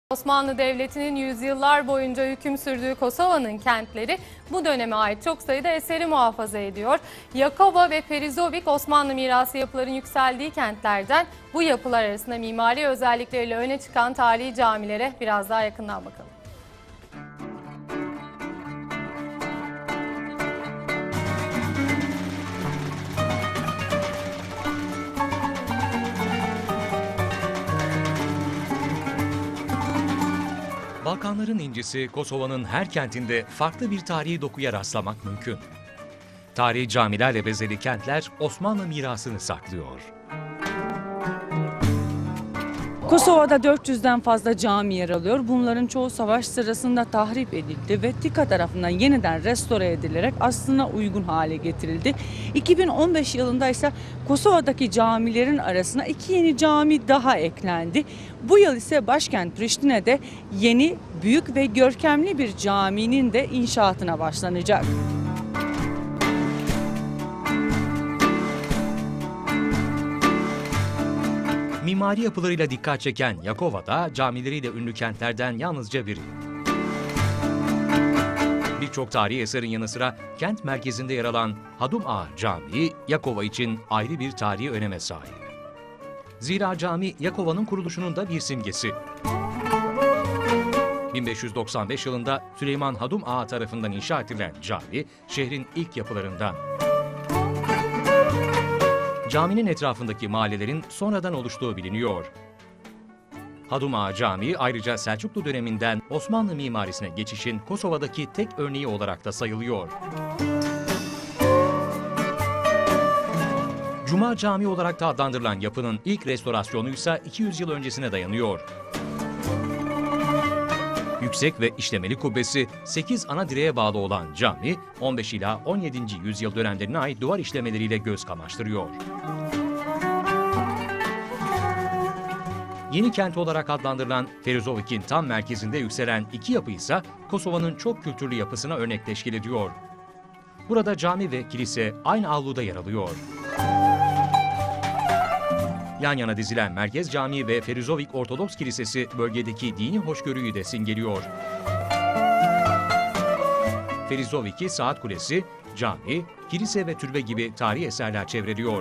Osmanlı Devleti'nin yüzyıllar boyunca hüküm sürdüğü Kosova'nın kentleri bu döneme ait çok sayıda eseri muhafaza ediyor. Jakova ve Perizovik Osmanlı mirası yapıların yükseldiği kentlerden. Bu yapılar arasında mimari özellikleriyle öne çıkan tarihi camilere biraz daha yakından bakalım. Balkanların incisi Kosova'nın her kentinde farklı bir tarihi dokuya rastlamak mümkün. Tarihi camilerle bezeli kentler Osmanlı mirasını saklıyor. Kosova'da 400'den fazla cami yer alıyor. Bunların çoğu savaş sırasında tahrip edildi ve TİKA tarafından yeniden restore edilerek aslına uygun hale getirildi. 2015 yılında ise Kosova'daki camilerin arasına 2 yeni cami daha eklendi. Bu yıl ise başkent Priştine'de yeni, büyük ve görkemli bir caminin de inşaatına başlanacak. Mimari yapılarıyla dikkat çeken Jakova da camileriyle ünlü kentlerden yalnızca biri. Birçok tarihi eserin yanı sıra kent merkezinde yer alan Hadum Ağa Camii, Jakova için ayrı bir tarihi öneme sahip. Zira cami Jakova'nın kuruluşunun da bir simgesi. 1595 yılında Süleyman Hadum Ağa tarafından inşa edilen cami, şehrin ilk yapılarından. Caminin etrafındaki mahallelerin sonradan oluştuğu biliniyor. Hadum Ağa Camii ayrıca Selçuklu döneminden Osmanlı mimarisine geçişin Kosova'daki tek örneği olarak da sayılıyor. Cuma Camii olarak da adlandırılan yapının ilk restorasyonu ise 200 yıl öncesine dayanıyor. Yüksek ve işlemeli kubbesi 8 ana direğe bağlı olan cami, 15 ila 17. yüzyıl dönemlerine ait duvar işlemeleriyle göz kamaştırıyor. Yeni kent olarak adlandırılan Perizovik'in tam merkezinde yükselen iki yapı ise Kosova'nın çok kültürlü yapısına örnek teşkil ediyor. Burada cami ve kilise aynı avluda yer alıyor. Yan yana dizilen Merkez Camii ve Perizovik Ortodoks Kilisesi bölgedeki dini hoşgörüyü de simgeliyor. Perizovik'i Saat Kulesi, cami, kilise ve türbe gibi tarihi eserler çevreliyor.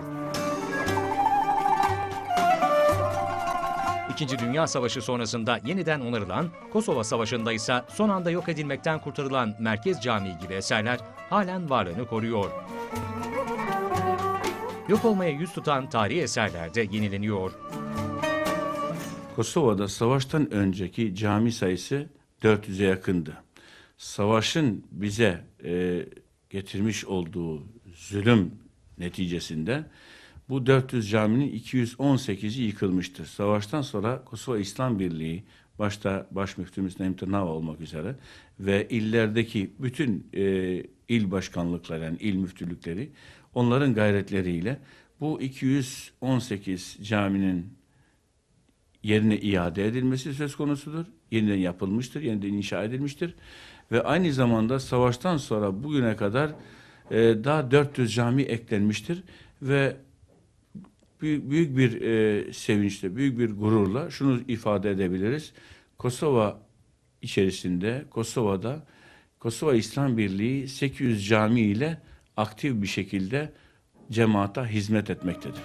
İkinci Dünya Savaşı sonrasında yeniden onarılan, Kosova Savaşı'nda ise son anda yok edilmekten kurtarılan Merkez Camii gibi eserler halen varlığını koruyor. Yok olmaya yüz tutan tarihi eserler de yenileniyor. Kosova'da savaştan önceki cami sayısı 400'e yakındı. Savaşın bize getirmiş olduğu zulüm neticesinde bu 400 caminin 218'i yıkılmıştır. Savaştan sonra Kosova İslam Birliği, başta Başmüftümüz Naim Tırnava olmak üzere ve illerdeki bütün il başkanlıkları, yani il müftülükleri, onların gayretleriyle bu 218 caminin yerine iade edilmesi söz konusudur. Yeniden yapılmıştır, yeniden inşa edilmiştir. Ve aynı zamanda savaştan sonra bugüne kadar daha 400 cami eklenmiştir. Ve büyük bir sevinçle, büyük bir gururla şunu ifade edebiliriz. Kosova içerisinde, Kosova'da Kosova İslam Birliği 800 cami ile aktif bir şekilde cemaata hizmet etmektedir.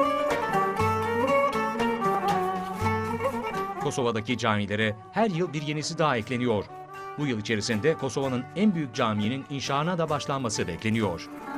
Kosova'daki camilere her yıl bir yenisi daha ekleniyor. Bu yıl içerisinde Kosova'nın en büyük caminin inşaatına da başlanması bekleniyor.